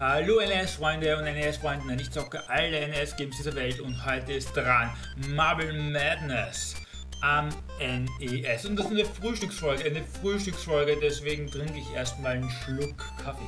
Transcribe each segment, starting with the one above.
Hallo NES-Freunde und NES-Freunde, ich zocke alle NES-Games dieser Welt und heute ist dran Marble Madness am NES. Und das ist eine Frühstücksfolge, deswegen trinke ich erstmal einen Schluck Kaffee.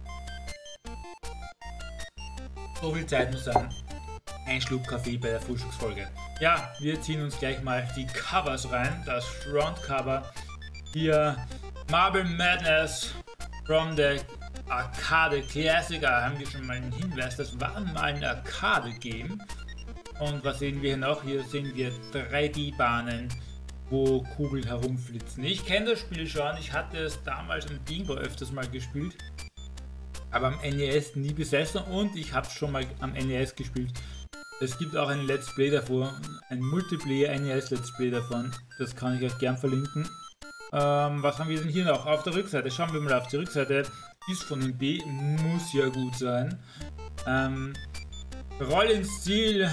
So viel Zeit muss sein, ein Schluck Kaffee bei der Frühstücksfolge. Ja, wir ziehen uns gleich mal die Covers rein, das Frontcover. Hier Marble Madness from the Arcade Klassiker, haben wir schon mal einen Hinweis, das war mal ein Arcade-Game. Und was sehen wir hier noch? Hier sehen wir 3D-Bahnen, wo Kugeln herumflitzen. Ich kenne das Spiel schon, ich hatte es damals im Game Boy öfters mal gespielt, aber am NES nie besessen und ich habe es schon mal am NES gespielt. Es gibt auch ein Let's Play davor, ein Multiplayer NES Let's Play davon, das kann ich euch gern verlinken. Was haben wir denn hier noch? Auf der Rückseite, schauen wir mal auf die Rückseite. Ist von dem B, muss ja gut sein. Roll ins Ziel,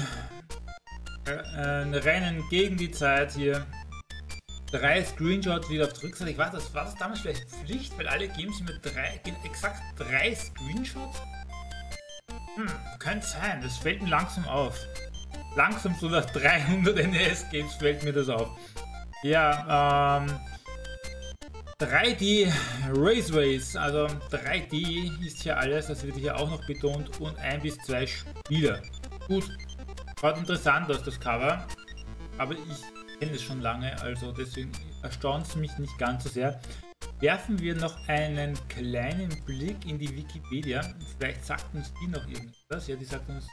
Rennen gegen die Zeit hier. 3 Screenshots wieder auf der Rückseite. War das damals vielleicht Pflicht, weil alle Games mit exakt 3 Screenshots? Könnte sein, das fällt mir langsam auf. Langsam so nach 300 NES-Games fällt mir das auf. Ja, 3D Raceways, also 3D ist hier alles, das wird hier auch noch betont, und 1 bis 2 Spieler. Gut, schaut interessant aus das Cover, aber ich kenne es schon lange, also deswegen erstaunt es mich nicht ganz so sehr. Werfen wir noch einen kleinen Blick in die Wikipedia, vielleicht sagt uns die noch irgendwas, ja, die sagt uns,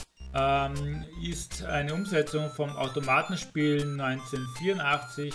ist eine Umsetzung vom Automatenspiel 1984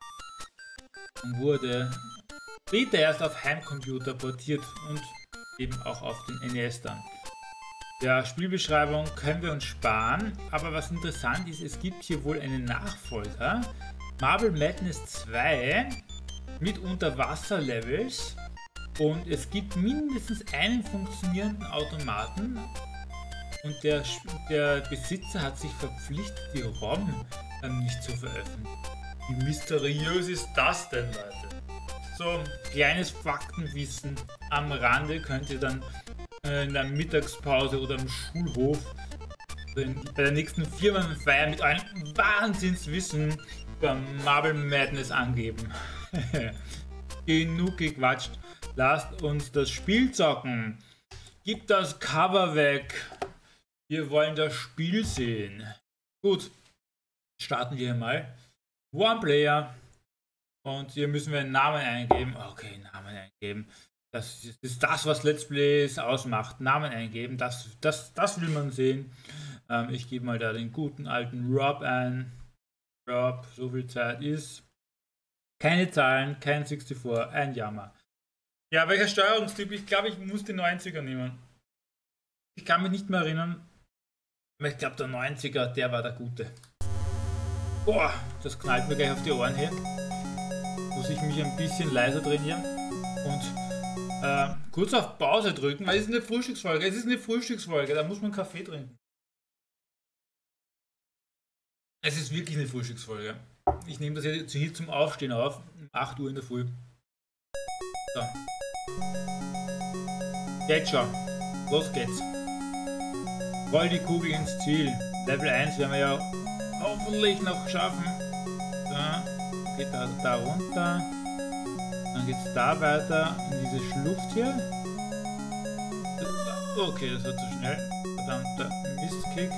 und wurde später erst auf Heimcomputer portiert und eben auch auf den NES dann. Der Spielbeschreibung können wir uns sparen, aber was interessant ist, es gibt hier wohl einen Nachfolger, Marble Madness 2 mit Unterwasser-Levels, und es gibt mindestens einen funktionierenden Automaten und der Besitzer hat sich verpflichtet, die ROM nicht zu veröffentlichen. Wie mysteriös ist das denn, Leute? So kleines Faktenwissen am Rande könnt ihr dann in der Mittagspause oder im Schulhof bei der nächsten Firmenfeier mit einem Wahnsinnswissen über Marble Madness angeben. Genug gequatscht, lasst uns das Spiel zocken. Gib das Cover weg. Wir wollen das Spiel sehen. Gut, starten wir mal. One Player. Und hier müssen wir einen Namen eingeben. Okay, Namen eingeben. Das ist das, was Let's Plays ausmacht. Namen eingeben, das will man sehen. Ich gebe mal da den guten alten Rob ein. Rob, so viel Zeit ist. Keine Zahlen, kein 64, ein Jammer. Ja, welcher Steuerungstyp? Ich glaube, ich muss den 90er nehmen. Ich kann mich nicht mehr erinnern. Aber ich glaube, der 90er, der war der gute. Boah, das knallt mir gleich auf die Ohren hier. Muss ich mich ein bisschen leiser trainieren und kurz auf Pause drücken, weil es ist eine Frühstücksfolge. Es ist eine Frühstücksfolge, da muss man Kaffee trinken. Es ist wirklich eine Frühstücksfolge. Ich nehme das jetzt hier zum Aufstehen auf, um 8 Uhr in der Früh. So. Jetzt schon. Los geht's. Roll die Kugel ins Ziel. Level 1 werden wir ja hoffentlich noch schaffen. So, geht da runter. Dann geht es da weiter in diese Schlucht hier. Okay, das war zu schnell. Verdammter Mistkick.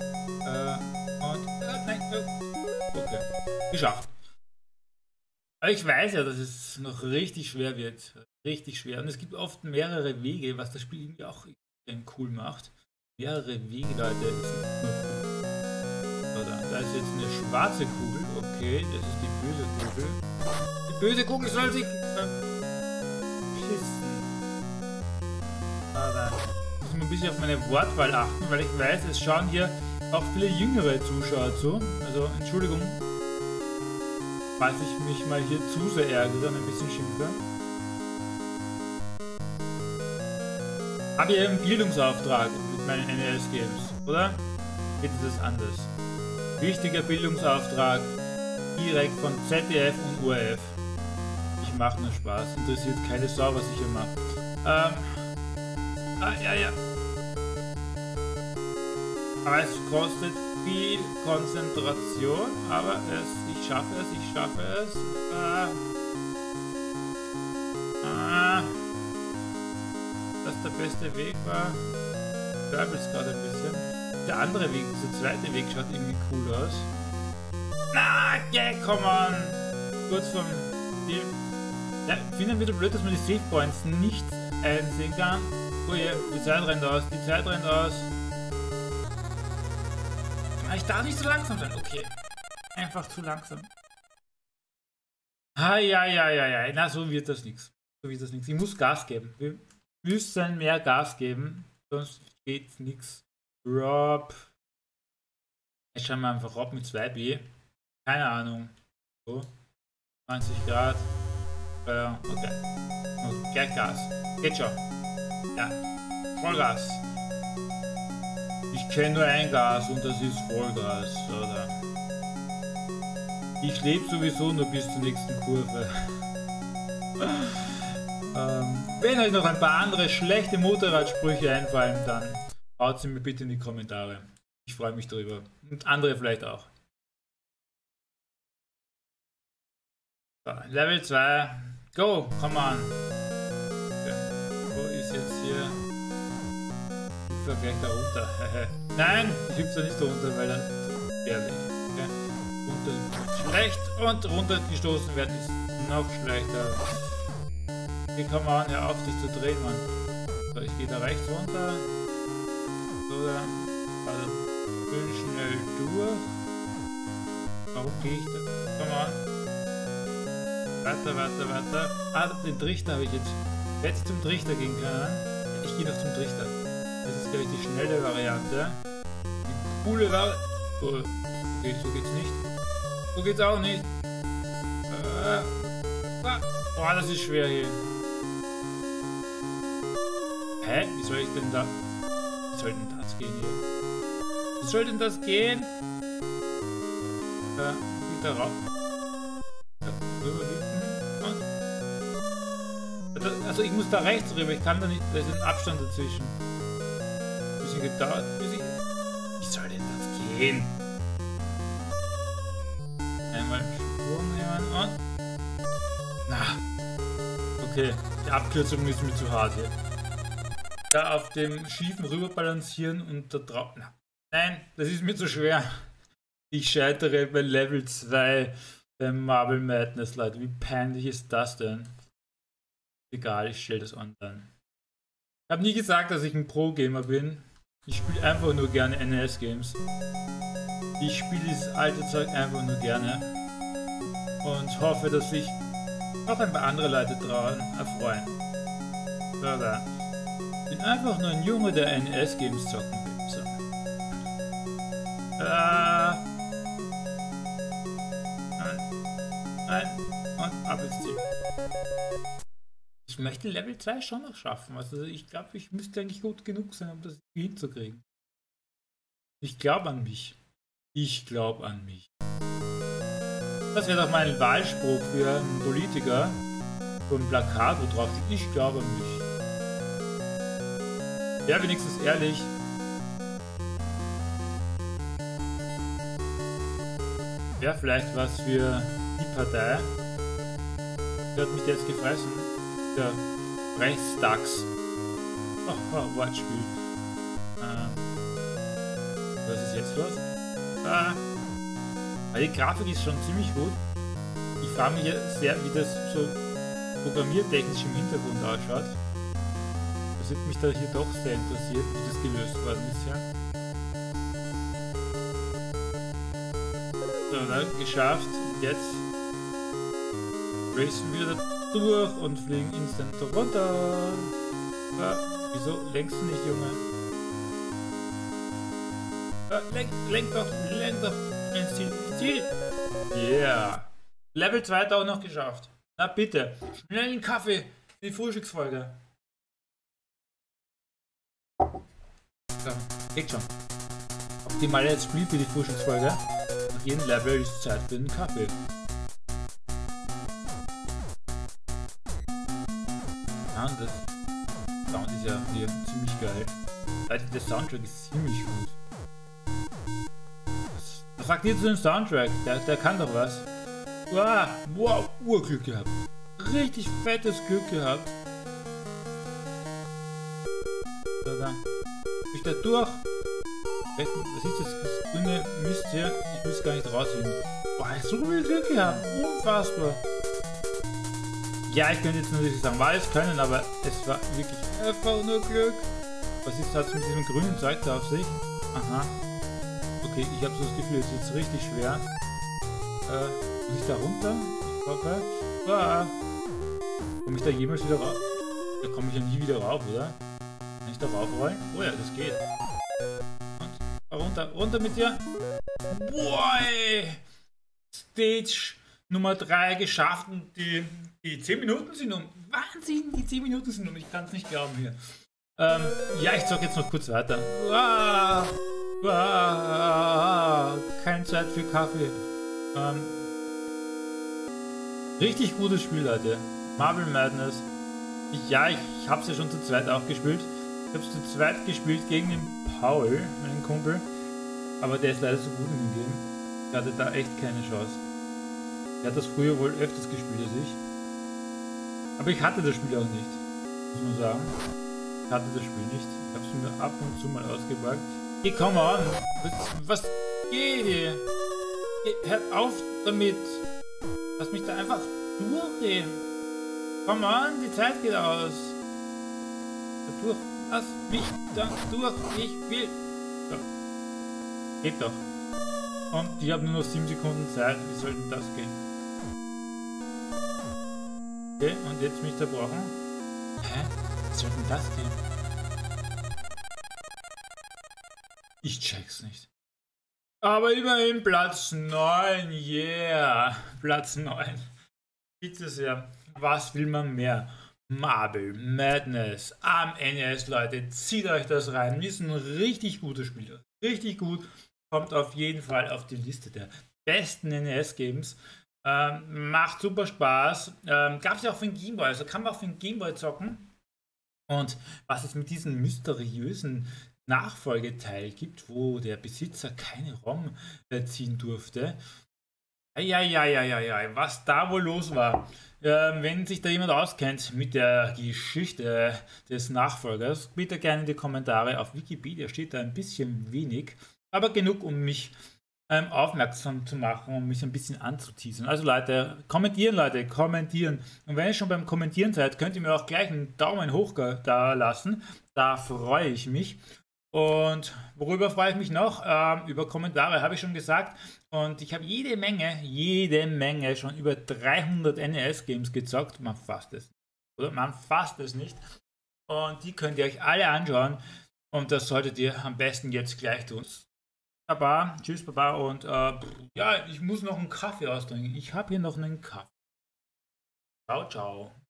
Nein. Okay, geschafft. Aber ich weiß ja, dass es noch richtig schwer wird. Richtig schwer. Und es gibt oft mehrere Wege, was das Spiel irgendwie auch cool macht. Mehrere Wege, Leute. Da ist jetzt eine schwarze Kugel. Okay, das ist die böse Kugel. Die böse Kugel soll sich verpissen. Da muss man ein bisschen auf meine Wortwahl achten, weil ich weiß, es schauen hier auch viele jüngere Zuschauer zu. Also Entschuldigung, falls ich mich mal hier zu sehr ärgere und ein bisschen schimpfe. Habe ich einen Bildungsauftrag mit meinen NES-Games, oder? Geht es anders? Wichtiger Bildungsauftrag, direkt von ZDF und ORF. Ich mache nur Spaß, interessiert keine Sau, was ich hier mache. Ah, ja, ja. Aber es kostet viel Konzentration, aber ich schaffe es. Dass der beste Weg war. Ich glaube es gerade ein bisschen. Der andere Weg, dieser zweite Weg schaut irgendwie cool aus. Na, yeah, come on! Kurz vom Ziel. Ja, ich finde wieder blöd, dass man die Save Points nicht einsehen kann. Oh je, die Zeit rennt aus, Ich darf nicht zu langsam sein. Okay. Einfach zu langsam. Ah, ja. Na, so wird das nichts. Ich muss Gas geben. Wir müssen mehr Gas geben. Sonst geht nichts. Rob. Jetzt schauen wir einfach Rob mit 2B. Keine Ahnung. So. 90 Grad. Okay. Okay, Gas. Geht schon. Ja. Vollgas. Ich kenne nur ein Gas und das ist Vollgas, oder? Ich lebe sowieso nur bis zur nächsten Kurve. Wenn euch noch ein paar andere schlechte Motorradsprüche einfallen, dann haut sie mir bitte in die Kommentare. Ich freue mich drüber. Und andere vielleicht auch. So, Level 2. Go, come on. Okay. Wo ist jetzt hier? Ich hüpfe gleich da runter. Nein, ich hüpfe da nicht runter, weil das gefährlich ist. Okay. Runter schlecht und runter gestoßen werden ist noch schlechter. Hier kann man ja auf, dich zu drehen, Mann. So, ich gehe da rechts runter. So, da. Also, schön schnell durch. Warum gehe ich da? Komm on. Weiter. Ah, den Trichter habe ich jetzt. Hätte ich zum Trichter gehen können. Ich gehe noch zum Trichter. Das ist, glaube ich, die schnelle Variante. Die coole Variante. Oh, okay, so geht's nicht. So geht's auch nicht. Boah, das ist schwer hier. Hä? Wie soll ich denn da? Wie soll denn das gehen hier? Wie soll denn das gehen? Wieder rauf. Also ich muss da rechts rüber, ich kann da nicht, da ist ein Abstand dazwischen. Ein bisschen gedauert, wie soll denn das gehen? Einmal Sprung nehmen und... Na, okay, die Abkürzung ist mir zu hart hier. Da auf dem schiefen rüber balancieren und da drauf... Nein, das ist mir zu schwer. Ich scheitere bei Level 2 beim Marble Madness, Leute. Wie peinlich ist das denn? Egal, ich stelle das online. Ich habe nie gesagt, dass ich ein Pro-Gamer bin. Ich spiele einfach nur gerne NES-Games. Ich spiele dieses alte Zeug einfach nur gerne. Und hoffe, dass sich auch ein paar andere Leute daran erfreuen. Oder? Ich bin einfach nur ein Junge, der NES-Games zocken will. So. Und ab ins Ziel. Ich möchte Level 2 schon noch schaffen. Also ich glaube, ich müsste eigentlich gut genug sein, um das hinzukriegen. Ich glaube an mich. Ich glaube an mich. Das wäre doch mein Wahlspruch für einen Politiker. So ein Plakat, wo drauf steht, ich glaube an mich. Ja, wenigstens ehrlich. Wäre vielleicht was für die Partei. Die hat mich jetzt gefressen. Der Rechtsdachs. Oh, Wortspiel. Was ist jetzt los? Die Grafik ist schon ziemlich gut. Ich frage mich sehr, wie das so programmiertechnisch im Hintergrund ausschaut. Das hat mich da hier doch sehr interessiert, wie das gelöst worden ist. Ja. So, dann geschafft. Und jetzt racen wir da durch und fliegen instant runter. Wieso lenkst du nicht, Junge? Lenk doch ins Ziel. Yeah. Level 2 hat auch noch geschafft. Na bitte, schnell einen Kaffee für die Frühstücksfolge. So, geht schon. Optimale Let's Play für die Frühstücksfolge. Nach jedem Level ist Zeit für den Kaffee. Ja, und das Sound ist ja hier ziemlich geil. Also der Soundtrack ist ziemlich gut. Was sagt ihr zu dem Soundtrack? Der kann doch was. Wow, wow, Urglück gehabt. Richtig fettes Glück gehabt. So, dann bin ich da durch. Was ist das grüne Mist hier? Ich will es gar nicht rausfinden. Boah, so viel Glück gehabt. Unfassbar. Ja, ich könnte jetzt natürlich sagen, war es können, aber es war wirklich einfach nur Glück. Was ist das mit diesem grünen Zeug da auf sich? Aha. Okay, ich habe so das Gefühl, es ist jetzt richtig schwer. Muss ich da runter? Ich hoffe. Ah. Komme ich da jemals wieder rauf? Da komme ich ja nie wieder rauf, oder? Kann ich da raufrollen? Oh ja, das geht. Und runter, runter mit dir. Boah! Stage Nummer 3 geschafft und die 10 Minuten sind um. Wahnsinn, die 10 Minuten sind um. Ich kann es nicht glauben hier. Ja, ich zocke jetzt noch kurz weiter. Keine Zeit für Kaffee. Richtig gutes Spiel, Leute. Marble Madness. Ja, ich habe es ja schon zu zweit auch gespielt. Ich habe es zu zweit gespielt gegen den Paul, meinen Kumpel. Aber der ist leider so gut in dem Game. Der hatte da echt keine Chance. Der hat das früher wohl öfters gespielt als ich. Aber ich hatte das Spiel auch nicht. Muss man sagen. Ich hatte das Spiel nicht. Ich habe es mir ab und zu mal ausgepackt. Hey, komm an! Was geht hier? Hört auf damit! Lass mich da einfach durchreden. Komm an, die Zeit geht aus. Durch. Lass mich da durch. Ich will. So. Geht doch. Und ich habe nur noch 7 Sekunden Zeit. Wie soll denn das gehen? Okay, und jetzt mich zerbrochen. Hä? Wie soll denn das gehen? Ich check's nicht. Aber immerhin Platz 9. Yeah. Platz 9. Bitte sehr. Was will man mehr? Marble Madness am NES, Leute. Zieht euch das rein. Ist ein richtig gutes Spiel. Richtig gut. Kommt auf jeden Fall auf die Liste der besten NES-Games. Macht super Spaß. Gab es ja auch für den Gameboy. Also kann man auch für den Gameboy zocken. Und was es mit diesem mysteriösen Nachfolgeteil gibt, wo der Besitzer keine ROM ziehen durfte. Ja, was da wohl los war. Wenn sich da jemand auskennt mit der Geschichte des Nachfolgers, bitte gerne in die Kommentare. Auf Wikipedia steht da ein bisschen wenig, aber genug, um mich aufmerksam zu machen, um mich ein bisschen anzuteasern. Also Leute, kommentieren. Und wenn ihr schon beim Kommentieren seid, könnt ihr mir auch gleich einen Daumen hoch da lassen. Da freue ich mich. Und worüber freue ich mich noch? Über Kommentare, habe ich schon gesagt. Und ich habe jede Menge, schon über 300 NES-Games gezockt. Man fasst es. Oder? Man fasst es nicht. Und die könnt ihr euch alle anschauen. Und das solltet ihr am besten jetzt gleich tun. Baba, tschüss Baba. Und ja, ich muss noch einen Kaffee austrinken. Ich habe hier noch einen Kaffee. Ciao, ciao.